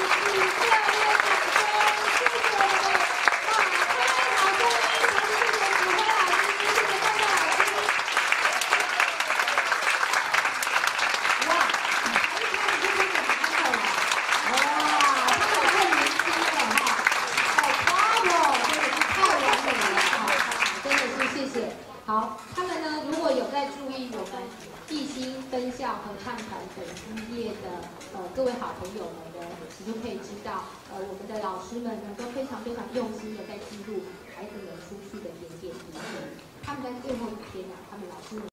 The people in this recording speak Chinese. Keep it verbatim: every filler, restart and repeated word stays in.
好，他们呢，如果有在注意我们艺兴分校合唱团粉丝页的呃各位好朋友们呢，你就可以知道，呃，我们的老师们呢都非常非常用心的在记录孩子们出去的点点滴滴。他们在最后一天啊，他们老师们。